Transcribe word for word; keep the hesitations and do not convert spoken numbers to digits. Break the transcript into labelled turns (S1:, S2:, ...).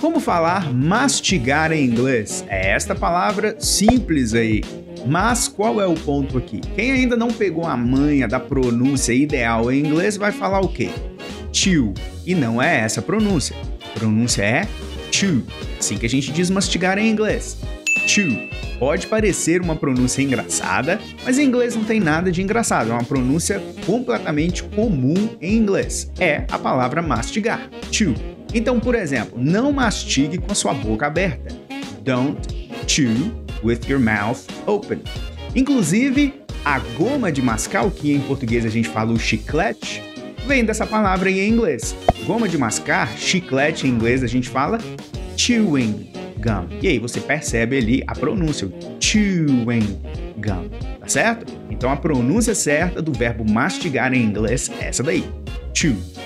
S1: Como falar mastigar em inglês? É esta palavra simples aí. Mas qual é o ponto aqui? Quem ainda não pegou a manha da pronúncia ideal em inglês vai falar o quê? Chew. E não é essa a pronúncia. A pronúncia é chew. Assim que a gente diz mastigar em inglês. Chew. Pode parecer uma pronúncia engraçada, mas em inglês não tem nada de engraçado. É uma pronúncia completamente comum em inglês. É a palavra mastigar. Chew. Então, por exemplo, não mastigue com a sua boca aberta. Don't chew with your mouth open. Inclusive, a goma de mascar, o que em português a gente fala o chiclete, vem dessa palavra em inglês. Goma de mascar, chiclete em inglês a gente fala chewing gum. E aí você percebe ali a pronúncia, chewing gum, tá certo? Então a pronúncia certa do verbo mastigar em inglês é essa daí, chew.